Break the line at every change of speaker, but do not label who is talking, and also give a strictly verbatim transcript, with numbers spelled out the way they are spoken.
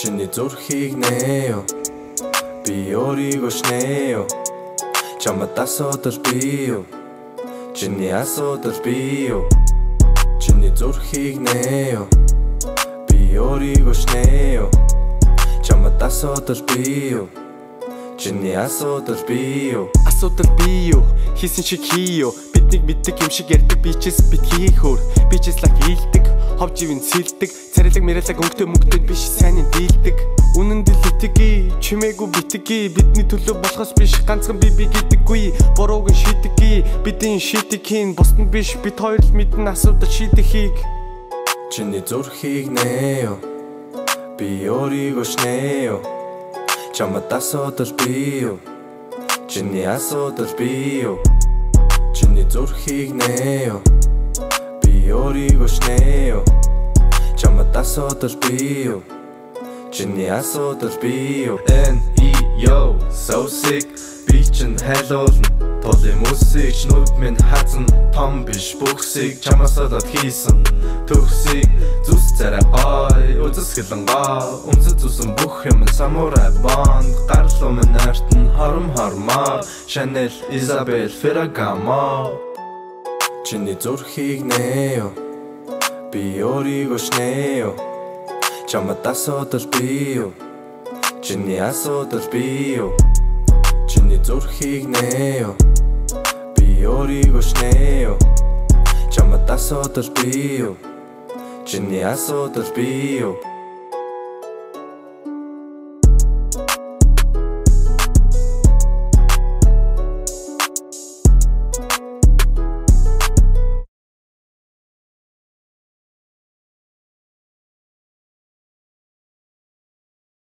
Чиний зүрхийг нээё би өөрийгөө шнээё чамд асуудал би юу чиний асуудал би юу чиний зүрхийг нээё би өөрийгөө шнээё чамд асуудал би юу чиний асуудал би юу
асуудал би юу хийсэн шиг хийё биднийг мэддэг юм шиг ярьдаг бичээс бит хийхөр бичээс лаг хийлдэг хов живийн сэлдэг царилэг мэрэлэг өнгөтэй мөнгөтэй биш сайнын дийлдэг үнэн дэл итгий чимээгүй битгий бидний төлөө болохоос биш ганцхан би би гэдэггүй бурууг нь шийдэгий бидний шийдэг хийн бусдын биш бид хоёр л мэднэ асуудал шийдэхийг
чиний зүрхийг нээё би өөрийгөө шнээё чамд асуудал би юу чиний асуудал би юу чиний зүрхийг нээё би өөрийгөө шнээё чамд асуудал би юу чиний асуудал би юу
N E yo so sick бичин хайлуулна тулын мөсийг нүд минь хазан том биш бүхсийг чамаас олоод хийсэн төгсийг зүс царай гой үзэсгэлэн гоо үнсэд зүсэн бүх юм самурай банд гарлуу минь артн хором хормоор Chanel Isabel Ferragamo
чиний зүрхийг нээё би өөрийгөө шнээё чамд асуудал би юу чиний асуудал би юу чиний зүрхийг нээё би өөрийгөө шнээё чамд асуудал би юу чиний асуудал би юу